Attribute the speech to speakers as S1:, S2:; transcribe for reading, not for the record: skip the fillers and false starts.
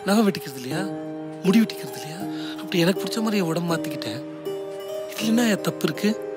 S1: நகை வெட்டிக்கிறது இல்லையா, முடி வெட்டிக்கிறது இல்லையா, அப்படி எனக்கு பிடிச்ச மாதிரி என் உடம்பு மாற்றிக்கிட்டேன். இதில் என்ன தப்பு இருக்குது?